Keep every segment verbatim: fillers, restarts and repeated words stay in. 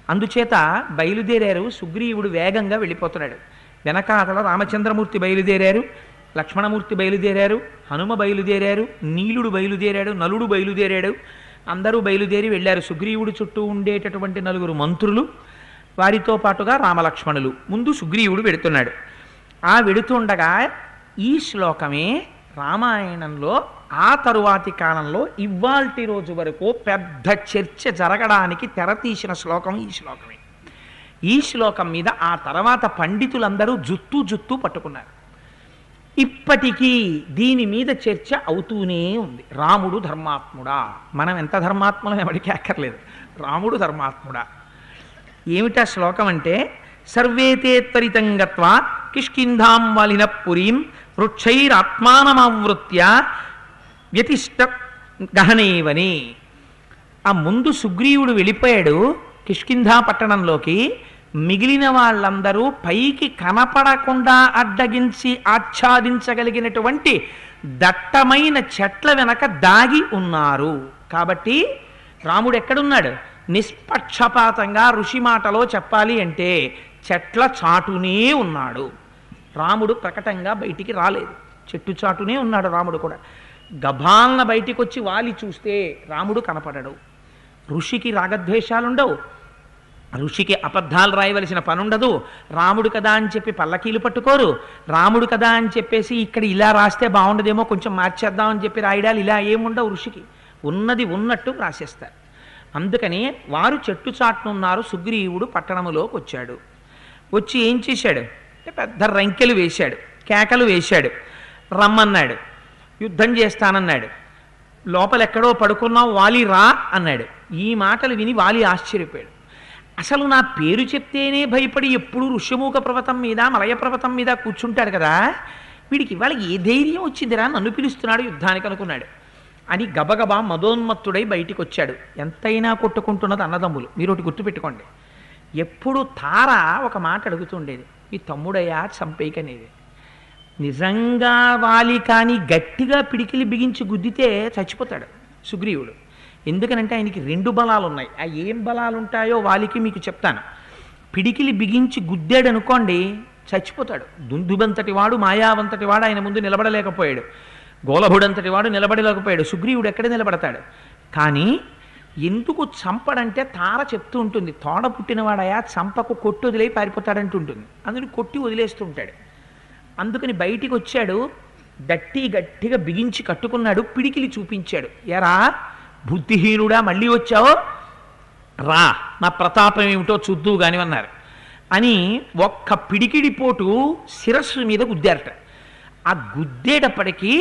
అందుచేత బయలుదేరారు. సుగ్రీవుడు వేగంగా వెళ్ళిపోతున్నాడు. వెనకాతల రామచంద్రమూర్తి బయలుదేరారు, లక్ష్మణమూర్తి బయలుదేరారు, హనుమ బయలుదేరారు, నీలుడు బయలుదేరాడు, నలుడు బయలుదేరాడు. అందరూ బయలుదేరి వెళ్ళారు. సుగ్రీవుడు చుట్టూ ఉండేటటువంటి నలుగురు మంత్రులు, వారితో పాటుగా రామలక్ష్మణులు. ముందు సుగ్రీవుడు వెడుతున్నాడు. ఆ వెడుతుండగా ఈ శ్లోకమే రామాయణంలో ఆ తరువాతి కాలంలో ఇవాల్టి రోజు వరకు పెద్ద చర్చ జరగడానికి తెరతీసిన శ్లోకం ఈ శ్లోకమే. ఈ శ్లోకం మీద ఆ తర్వాత పండితులందరూ జుత్తు జుత్తు పట్టుకున్నారు. ఇప్పటికీ దీని మీద చర్చ అవుతూనే ఉంది. రాముడు ధర్మాత్ముడా? మనం ఎంత ధర్మాత్ములం ఎవరికి అక్కర్లేదు. రాముడు ధర్మాత్ముడా? ఏమిటా శ్లోకం అంటే, సర్వేతే త్వరితం గత్వా కిష్కింధాం వాలిన పురీం వృక్షైరాత్మానమావృత్య వ్యతిష్ట గహనేవని. ఆ ముందు సుగ్రీవుడు వెళ్ళిపోయాడు కిష్కింధా పట్టణంలోకి. మిగిలిన వాళ్ళందరూ పైకి కనపడకుండా అడ్డగించి ఆచ్ఛాదించగలిగినటువంటి దట్టమైన చెట్ల వెనక దాగి ఉన్నారు. కాబట్టి రాముడు ఎక్కడున్నాడు? నిష్పక్షపాతంగా ఋషి మాటలో చెప్పాలి అంటే చెట్ల చాటునే ఉన్నాడు. రాముడు ప్రకటంగా బయటికి రాలేదు, చెట్టు చాటునే ఉన్నాడు. రాముడు కూడా గభాలన బయటికి వచ్చి వాలి చూస్తే రాముడు కనపడడు. ఋషికి రాగద్వేషాలుండవు, ఋషికి అబద్ధాలు రాయవలసిన పనుండదు. రాముడు కదా అని చెప్పి పల్లకీలు పట్టుకోరు. రాముడు కదా అని చెప్పేసి ఇక్కడ ఇలా రాస్తే బాగుండదేమో కొంచెం మార్చేద్దామని చెప్పి రాయడాలు ఇలా ఏముండవు. ఋషికి ఉన్నది ఉన్నట్టు రాసేస్తారు. అందుకని వారు చెట్టు చాటునున్నారు. సుగ్రీవుడు పట్టణములోకి వచ్చాడు. వచ్చి ఏం చేశాడు అంటే పెద్ద రంకెలు వేశాడు, కేకలు వేశాడు, రమ్మన్నాడు, యుద్ధం చేస్తానన్నాడు. లోపలెక్కడో పడుకున్నావు వాలి రా అన్నాడు. ఈ మాటలు విని వాలి ఆశ్చర్యపోయాడు. అసలు నా పేరు చెప్తేనే భయపడి ఎప్పుడు ఋష్యమూక పర్వతం మీద మలయ పర్వతం మీద కూర్చుంటాడు కదా, వీడికి ఇవాళ ఏ ధైర్యం వచ్చిందిరా నన్ను పిలుస్తున్నాడు యుద్ధానికి అనుకున్నాడు. అని గబగబా మదోన్మత్తుడై బయటికి వచ్చాడు. ఎంతైనా కొట్టుకుంటున్నది అన్నదమ్ములు. మీరు ఒకటి గుర్తుపెట్టుకోండి. ఎప్పుడు తార ఒక మాట అడుగుతుండేది, మీ తమ్ముడయ్యా చంపేయకనేది. నిజంగా వాలి కానీ గట్టిగా పిడికిలి బిగించి గుద్దితే చచ్చిపోతాడు సుగ్రీవుడు. ఎందుకనంటే ఆయనకి రెండు బలాలు ఉన్నాయి. ఆ ఏం బలాలు ఉంటాయో వాలికి మీకు చెప్తాను. పిడికిలి బిగించి గుద్దాడు అనుకోండి చచ్చిపోతాడు. దుందుబంతటి వాడు మాయావంతటి వాడు ఆయన ముందు నిలబడలేకపోయాడు. గోలభుడంతటి వాడు నిలబడలేకపోయాడు. సుగ్రీవుడు ఎక్కడ నిలబడతాడు? కానీ ఎందుకు చంపడంటే తార చెప్తూ ఉంటుంది, తోడ పుట్టినవాడయా చంపకు కొట్టి వదిలే పారిపోతాడంటుంటుంది. అందుకని కొట్టి వదిలేస్తుంటాడు. అందుకని బయటికి వచ్చాడు, గట్టి గట్టిగా బిగించి కట్టుకున్నాడు, పిడికిలి చూపించాడు. ఎరా బుద్ధిహీనుడా మళ్ళీ వచ్చావో రా, నా ప్రతాపం ఏమిటో చూద్దు కాని అన్నారు. అని ఒక్క పిడికిడి పోటు శిరస్సు మీద గుద్దారట. ఆ గుద్దేటప్పటికీ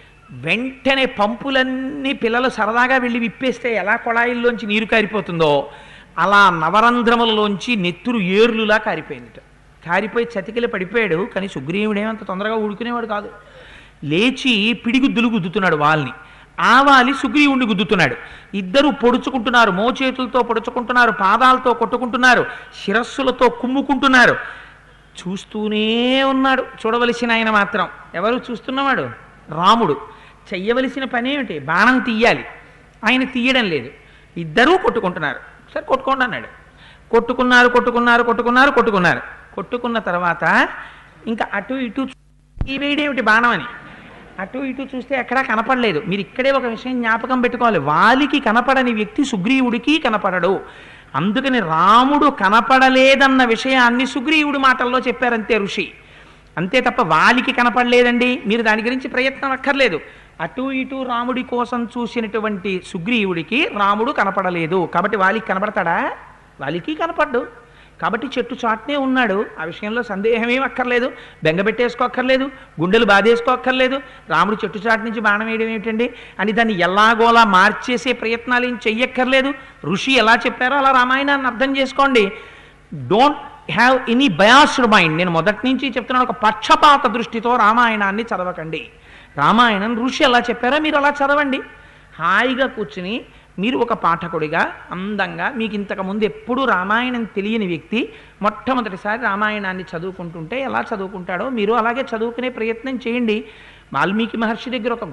వెంటనే పంపులన్నీ పిల్లలు సరదాగా వెళ్ళి విప్పేస్తే ఎలా కొళాయిల్లోంచి నీరు కారిపోతుందో అలా నవరంధ్రములలోంచి నెత్తురు ఏర్లులా కారిపోయిందిట. కారిపోయి చతికిల పడిపోయాడు. కానీ సుగ్రీవుడేమంత తొందరగా ఊడుకునేవాడు కాదు. లేచి పిడిగుద్దులు గుద్దుతున్నాడు వాళ్ళని. ఆ వాలి సుగ్రీవుణ్ణి గుద్దుతున్నాడు. ఇద్దరు పొడుచుకుంటున్నారు, మోచేతులతో పొడుచుకుంటున్నారు, పాదాలతో కొట్టుకుంటున్నారు, శిరస్సులతో కుమ్ముకుంటున్నారు. చూస్తూనే ఉన్నాడు. చూడవలసిన ఆయన మాత్రం ఎవరు చూస్తున్నవాడు? రాముడు. చెయ్యవలసిన పని ఏమిటి? బాణం తీయాలి. ఆయన తీయడం లేదు. ఇద్దరూ కొట్టుకుంటున్నారు. సరే కొట్టుకోండి అన్నాడు. కొట్టుకున్నారు కొట్టుకున్నారు కొట్టుకున్నారు కొట్టుకున్నారు కొట్టుకున్న తర్వాత ఇంకా అటు ఇటు ఈ వేడేమిటి బాణం అని అటు ఇటు చూస్తే ఎక్కడా కనపడలేదు. మీరు ఇక్కడే ఒక విషయం జ్ఞాపకం పెట్టుకోవాలి. వాలికి కనపడని వ్యక్తి సుగ్రీవుడికి కనపడడు. అందుకని రాముడు కనపడలేదన్న విషయాన్ని సుగ్రీవుడి మాటల్లో చెప్పారంతే ఋషి. అంతే తప్ప వాలికి కనపడలేదండి మీరు దాని గురించి ప్రయత్నం అక్కర్లేదు. అటు ఇటు రాముడి కోసం చూసినటువంటి సుగ్రీవుడికి రాముడు కనపడలేదు. కాబట్టి వాలికి కనపడతాడా? వాలికి కనపడ్డు. కాబట్టి చెట్టు చాటునే ఉన్నాడు. ఆ విషయంలో సందేహమేం అక్కర్లేదు, బెంగ పెట్టేసుకోక్కర్లేదు, గుండెలు బాధేసుకోక్కర్లేదు. రాముడు చెట్టు చాటు నుంచి బాణం వేయడం ఏమిటండి అని దాన్ని ఎలాగోలా మార్చేసే ప్రయత్నాలు ఏం చెయ్యక్కర్లేదు. ఋషి ఎలా చెప్పారో అలా రామాయణాన్ని అర్థం చేసుకోండి. Don't have any biased mind. నేను మొదటి నుంచి చెప్తున్నాను, ఒక పక్షపాత దృష్టితో రామాయణాన్ని చదవకండి. రామాయణం ఋషి ఎలా చెప్పారో మీరు అలా చదవండి. హాయిగా కూర్చుని మీరు ఒక పాఠకుడిగా అందంగా, మీకు ఇంతకుముందు ఎప్పుడూ రామాయణం తెలియని వ్యక్తి మొట్టమొదటిసారి రామాయణాన్ని చదువుకుంటుంటే ఎలా చదువుకుంటాడో మీరు అలాగే చదువుకునే ప్రయత్నం చేయండి. వాల్మీకి మహర్షి దగ్గర ఒక గొప్ప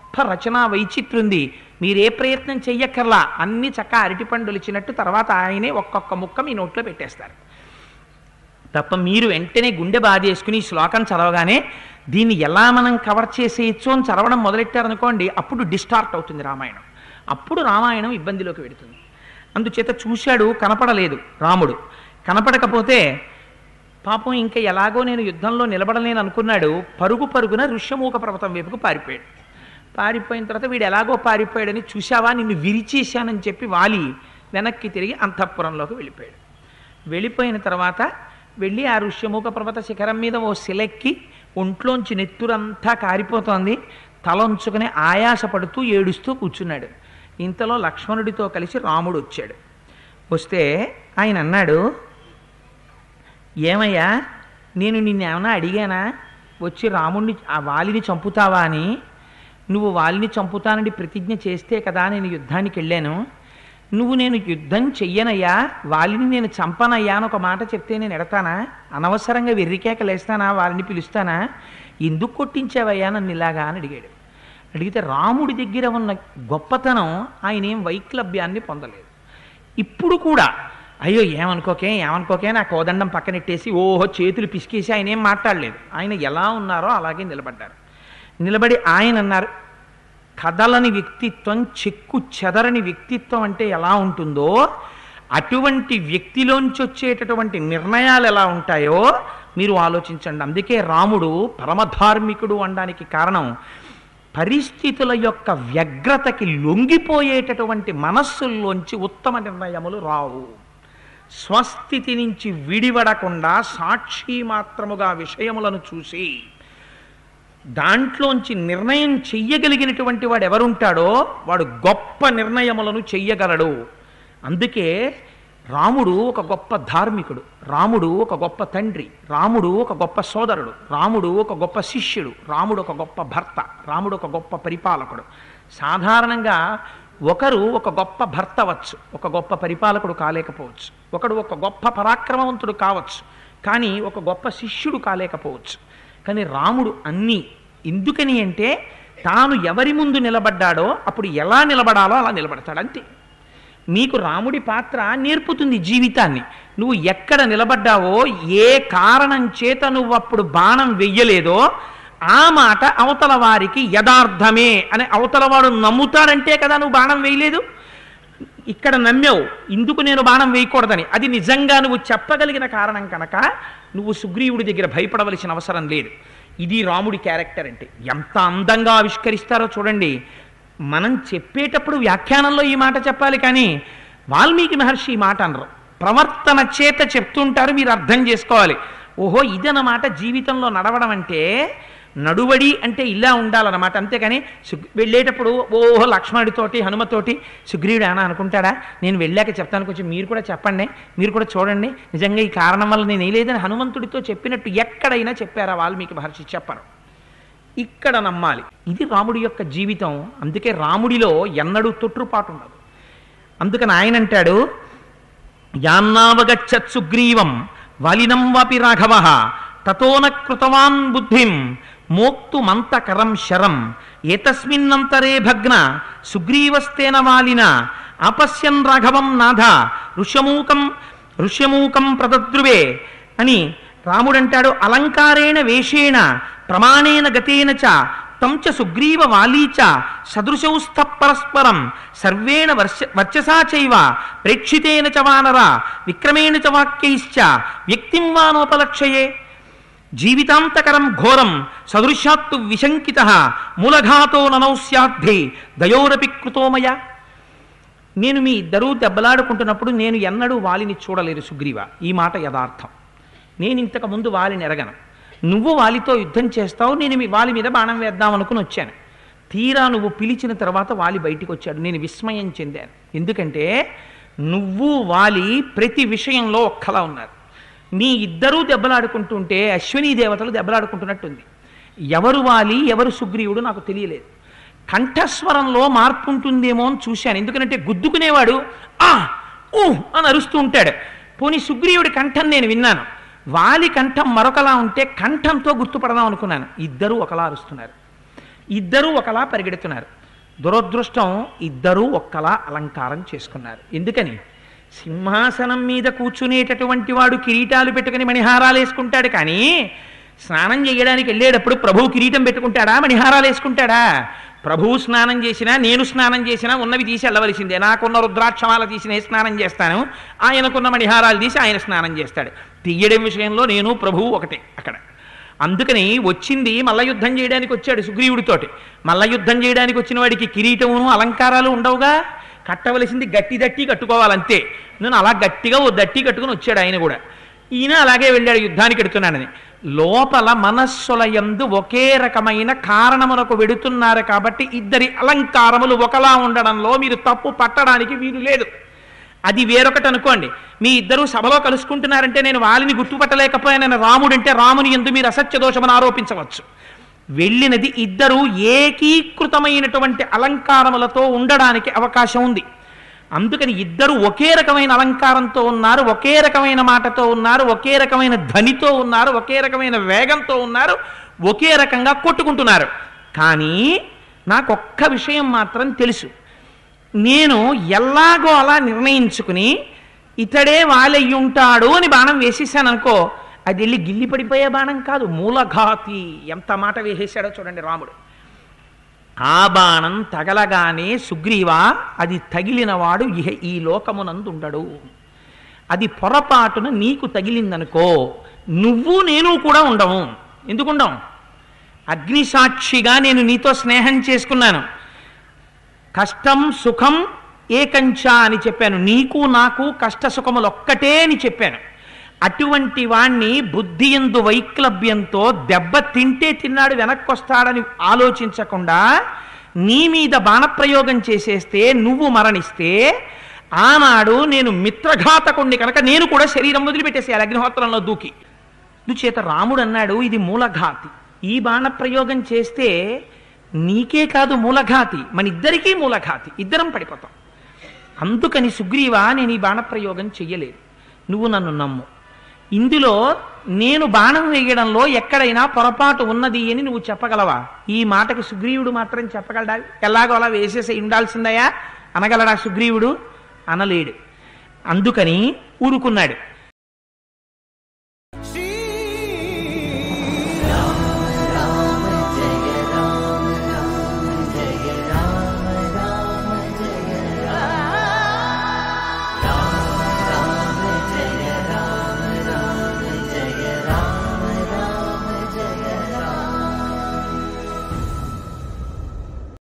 గొప్ప రచనా వైచిత్రుంది. మీరే ప్రయత్నం చెయ్యక్కర్లా, అన్ని చక్క అరటిపండులు ఇచ్చినట్టు తర్వాత ఆయనే ఒక్కొక్క ముక్క మీ నోట్లో పెట్టేస్తారు తప్ప మీరు వెంటనే గుండె బాధేసుకుని ఈ శ్లోకం చదవగానే దీన్ని ఎలా మనం కవర్ చేసేయచ్చు అని చదవడం మొదలెట్టారనుకోండి, అప్పుడు డిస్టార్ట్ అవుతుంది రామాయణం. అప్పుడు రామాయణం ఇబ్బందిలోకి వెడుతుంది. అందుచేత చూశాడు, కనపడలేదు రాముడు. కనపడకపోతే పాపం ఇంకా ఎలాగో నేను యుద్ధంలో నిలబడలేను అనుకున్నాడు. పరుగు పరుగున ఋష్యమూక పర్వతం వైపుకు పారిపోయాడు. పారిపోయిన తర్వాత వీడు ఎలాగో పారిపోయాడని, చూశావా నిన్ను విరిచేశానని చెప్పి వాలి వెనక్కి తిరిగి అంతఃపురంలోకి వెళ్ళిపోయాడు. వెళ్ళిపోయిన తర్వాత వెళ్ళి ఆ ఋష్యమూక పర్వత శిఖరం మీద ఓ శిలెక్కి ఒంట్లోంచి నెత్తురంతా కారిపోతోంది, తలంచుకుని ఆయాసపడుతూ ఏడుస్తూ కూర్చున్నాడు. ఇంతలో లక్ష్మణుడితో కలిసి రాముడు వచ్చాడు. వస్తే ఆయన అన్నాడు, ఏమయ్యా నేను నిన్నేమన్నా అడిగానా వచ్చి రాముడిని ఆ వాలిని చంపుతావా అని? నువ్వు వాలిని చంపుతానని ప్రతిజ్ఞ చేస్తే కదా నేను యుద్ధానికి వెళ్ళాను. నువ్వు నేను యుద్ధం చెయ్యనయ్యా, వాలిని నేను చంపనయ్యా అని ఒక మాట చెప్తే నేను ఎడతానా? అనవసరంగా వెర్రికేకలేస్తానా? వాలిని పిలుస్తానా? ఎందుకు కొట్టించావయ్యా నన్ను ఇలాగా అని అడిగాడు. అడిగితే రాముడి దగ్గర ఉన్న గొప్పతనం ఆయన ఏం వైక్లభ్యాన్ని పొందలేదు. ఇప్పుడు కూడా అయ్యో ఏమనుకోకే ఏమనుకోకే నా కోదండం పక్కనెట్టేసి ఓహో చేతులు పిసికేసి ఆయన ఏం మాట్లాడలేదు. ఆయన ఎలా ఉన్నారో అలాగే నిలబడ్డారు. నిలబడి ఆయన అన్నారు, కదలని వ్యక్తిత్వం, చెక్కు చెదరని వ్యక్తిత్వం అంటే ఎలా ఉంటుందో అటువంటి వ్యక్తిలోంచి వచ్చేటటువంటి నిర్ణయాలు ఎలా ఉంటాయో మీరు ఆలోచించండి. అందుకే రాముడు పరమధార్మికుడు అనడానికి కారణం పరిస్థితుల యొక్క వ్యగ్రతకి లొంగిపోయేటటువంటి మనస్సుల్లోంచి ఉత్తమ నిర్ణయములు రావు. స్వస్థితి నుంచి విడివడకుండా సాక్షి మాత్రముగా విషయములను చూసి దాంట్లోంచి నిర్ణయం చెయ్యగలిగినటువంటి వాడు ఎవరుంటాడో వాడు గొప్ప నిర్ణయములను చెయ్యగలడు. అందుకే రాముడు ఒక గొప్ప ధార్మికుడు, రాముడు ఒక గొప్ప తండ్రి, రాముడు ఒక గొప్ప సోదరుడు, రాముడు ఒక గొప్ప శిష్యుడు, రాముడు ఒక గొప్ప భర్త, రాముడు ఒక గొప్ప పరిపాలకుడు. సాధారణంగా ఒకరు ఒక గొప్ప భర్త అవచ్చు, ఒక గొప్ప పరిపాలకుడు కాలేకపోవచ్చు. ఒకడు ఒక గొప్ప పరాక్రమవంతుడు కావచ్చు, కానీ ఒక గొప్ప శిష్యుడు కాలేకపోవచ్చు. కానీ రాముడు అన్నీ ఎందుకని అంటే తాను ఎవరి ముందు నిలబడ్డాడో అప్పుడు ఎలా నిలబడాలో అలా నిలబడతాడు అంతే. నీకు రాముడి పాత్ర నేర్పుతుంది జీవితాన్ని. నువ్వు ఎక్కడ నిలబడ్డావో, ఏ కారణం చేత నువ్వు అప్పుడు బాణం వెయ్యలేదో ఆ మాట అవతల వారికి యథార్థమే అని అవతలవాడు నమ్ముతాడంటే కదా నువ్వు బాణం వేయలేదు. ఇక్కడ నమ్మావు, ఇందుకు నేను బాణం వేయకూడదని, అది నిజంగా నువ్వు చెప్పగలిగిన కారణం కనుక నువ్వు సుగ్రీవుడి దగ్గర భయపడవలసిన అవసరం లేదు. ఇది రాముడి క్యారెక్టర్ అంటే. ఎంత అందంగా ఆవిష్కరిస్తారో చూడండి. మనం చెప్పేటప్పుడు వ్యాఖ్యానంలో ఈ మాట చెప్పాలి, కానీ వాల్మీకి మహర్షి ఈ మాట అనరు, ప్రవర్తన చేత చెప్తుంటారు, మీరు అర్థం చేసుకోవాలి. ఓహో ఇదన్నమాట జీవితంలో నడవడం అంటే. నడువడి అంటే ఇలా ఉండాలన్నమాట. అంతేకాని వెళ్ళేటప్పుడు ఓహో లక్ష్మణుడితోటి హనుమతోటి సుగ్రీవుడు ఏమన్నా అనుకుంటాడా, నేను వెళ్ళాక చెప్తాను, కొంచెం మీరు కూడా చెప్పండి, మీరు కూడా చూడండి, నిజంగా ఈ కారణం వల్ల నేను వేయలేదని హనుమంతుడితో చెప్పినట్టు ఎక్కడైనా చెప్పారా వాల్మీకి మహర్షి? చెప్పరు. ఇక్కడ నమ్మాలి. ఇది రాముడి యొక్క జీవితం. అందుకే రాముడిలో ఎన్నడూ తొట్టుపాటు ఉండదు. అందుకని ఆయన అంటాడు, యాన్నావగచ్చత్ సుగ్రీవం వాలినం వాపి రాఘవ తతోన కృతవాన్ బుద్ధిం మోక్తుమంతకరం శరం ఏతస్మిన్నంతరే భగ్న సుగ్రీవస్తేన వాలిన ఆపశ్యన్ రాఘవం నాథ ఋష్యమూకం ఋష్యమూకం ప్రదద్రువే అని రాముడంటాడు. అలంకారేణ వేషేణ ప్రమాణేన గతేన చ తం చ సుగ్రీవ వాలీచ సదృశౌస్థ పరస్పరం సర్వేణ వర్ష వర్చసా చైవ ప్రేక్షితేన చ వానర విక్రమేణ చ వాక్యైశ్చ వ్యక్తిం వానోపలక్షయే జీవితాంతకరం ఘోరం సదృశాత్తు విశంకిత మూలఘాతో ననౌ స్యాద్ధి దయోరపి కృతోమయ. నేను మీ ఇద్దరూ దెబ్బలాడుకుంటున్నప్పుడు నేను ఎన్నడూ వాలిని చూడలేదు సుగ్రీవ. ఈ మాట యథార్థం. నేను ఇంతకు ముందు వాలిని ఎరగను. నువ్వు వాలితో యుద్ధం చేస్తావు, నేను మీ వాలి మీద బాణం వేద్దాం అనుకుని వచ్చాను. తీరా నువ్వు పిలిచిన తర్వాత వాలి బయటికి వచ్చాడు. నేను విస్మయం చెందాను. ఎందుకంటే నువ్వు వాలి ప్రతి విషయంలో ఒక్కలా ఉన్నారు. మీ ఇద్దరూ దెబ్బలాడుకుంటుంటే అశ్వినీ దేవతలు దెబ్బలాడుకుంటున్నట్టుంది. ఎవరు వాలి ఎవరు సుగ్రీవుడు నాకు తెలియలేదు. కంఠస్వరంలో మార్పు ఉంటుందేమో అని చూశాను. ఎందుకంటే గుద్దుకునేవాడు ఆ ఊ అని అరుస్తూ ఉంటాడు. పోనీ సుగ్రీవుడి కంఠం నేను విన్నాను, వాలి కంఠం మరొకలా ఉంటే కంఠంతో గుర్తుపడదాం అనుకున్నాను. ఇద్దరూ ఒకలా అరుస్తున్నారు. ఇద్దరూ ఒకలా పరిగెడుతున్నారు. దురదృష్టం, ఇద్దరూ ఒక్కలా అలంకారం చేసుకున్నారు. ఎందుకని? సింహాసనం మీద కూర్చునేటటువంటి వాడు కిరీటాలు పెట్టుకుని మణిహారాలు వేసుకుంటాడు, కానీ స్నానం చేయడానికి వెళ్ళేటప్పుడు ప్రభువు కిరీటం పెట్టుకుంటాడా, మణిహారాలు వేసుకుంటాడా? ప్రభువు స్నానం చేసినా నేను స్నానం చేసినా ఉన్నవి తీసి వెళ్ళవలసిందే. నాకున్న రుద్రాక్షమాల తీసి నేను స్నానం చేస్తాను, ఆయనకున్న మణిహారాలు తీసి ఆయన స్నానం చేస్తాడు. తీయడం విషయంలో నేను ప్రభువు ఒకటే అక్కడ. అందుకని వచ్చింది మల్ల యుద్ధం చేయడానికి వచ్చాడు సుగ్రీవుడితోటి. మల్ల యుద్ధం చేయడానికి వచ్చిన వాడికి కిరీటమును అలంకారాలు ఉండవుగా, కట్టవలసింది గట్టి దట్టి కట్టుకోవాలంతే. నేను అలా గట్టిగా ఓ దట్టి కట్టుకుని వచ్చాడు ఆయన కూడా. ఈయన అలాగే వెళ్ళాడు యుద్ధానికి ఎడుతున్నాడని. లోపల మనస్సుల యందు ఒకే రకమైన కారణమునకు వెడుతున్నారు కాబట్టి ఇద్దరి అలంకారములు ఒకలా ఉండడంలో మీరు తప్పు పట్టడానికి వీలు లేదు. అది వేరొకటి అనుకోండి. మీ ఇద్దరు సభలో కలుసుకుంటున్నారంటే నేను వాలిని గుర్తుపట్టలేకపోయానని రాముడంటే రాముని యందు మీరు అసత్య దోషమని ఆరోపించవచ్చు. వెళ్ళినది ఇద్దరు ఏకీకృతమైనటువంటి అలంకారములతో ఉండడానికి అవకాశం ఉంది. అందుకని ఇద్దరు ఒకే రకమైన అలంకారంతో ఉన్నారు, ఒకే రకమైన మాటతో ఉన్నారు, ఒకే రకమైన ధ్వనితో ఉన్నారు, ఒకే రకమైన వేగంతో ఉన్నారు, ఒకే రకంగా కొట్టుకుంటున్నారు. కానీ నాకొక్క విషయం మాత్రం తెలుసు. నేను ఎలాగో అలా నిర్ణయించుకుని ఇతడే వాలయ్యి ఉంటాడు అని బాణం వేసేసాను అనుకో, అది వెళ్ళి గిల్లి పడిపోయే బాణం కాదు, మూలఘాతి. ఎంత మాట వేసేశాడో చూడండి రాముడు. ఆ బాణం తగలగానే సుగ్రీవా, అది తగిలినవాడు ఇహ ఈ లోకమునందుండడు. అది పొరపాటున నీకు తగిలిందనుకో, నువ్వు నేను కూడా ఉండవు. ఎందుకుండం? అగ్నిసాక్షిగా నేను నీతో స్నేహం చేసుకున్నాను. కష్టం సుఖం ఏకంచా అని చెప్పాను. నీకు నాకు కష్ట సుఖములు ఒక్కటే అని చెప్పాను. అటువంటి వాణ్ణి బుద్ధి యందు వైక్లభ్యంతో దెబ్బ తింటే తిన్నాడు వెనక్కొస్తాడని ఆలోచించకుండా నీ మీద బాణప్రయోగం చేసేస్తే నువ్వు మరణిస్తే ఆనాడు నేను మిత్రఘాతకుణ్ణి కనుక నేను కూడా శరీరం వదిలిపెట్టేసేయాలి అగ్నిహోత్రంలో దూకి. అందుచేత రాముడు అన్నాడు, ఇది మూలఘాతి. ఈ బాణప్రయోగం చేస్తే నీకే కాదు మూలఘాతి, మన ఇద్దరికీ మూలఘాతి, ఇద్దరం పడిపోతాం. అందుకని సుగ్రీవా, నేను ఈ బాణప్రయోగం చెయ్యలేదు, నువ్వు నన్ను నమ్ము. ఇందులో నేను బాణం వేయడంలో ఎక్కడైనా పొరపాటు ఉన్నది అని నువ్వు చెప్పగలవా? ఈ మాటకి సుగ్రీవుడు మాత్రం చెప్పగలడా? ఎలాగో అలా వేసేసి ఉండాల్సిందయా అనగలడా సుగ్రీవుడు? అనలేడు. అందుకని ఊరుకున్నాడు.